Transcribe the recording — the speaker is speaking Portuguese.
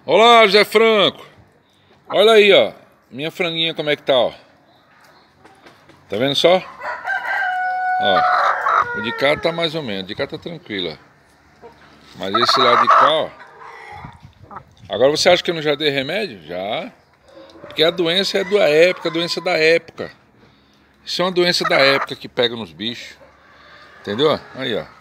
Olá, José Franco. Olha aí, ó. Minha franguinha como é que tá, ó. Tá vendo só? Ó. O de cá tá mais ou menos. O de cá tá tranquilo, ó. Mas esse lado de cá, ó. Agora você acha que eu não já dei remédio? Já. Porque a doença é da época, a doença da época. Isso é uma doença da época que pega nos bichos. Entendeu? Aí, ó.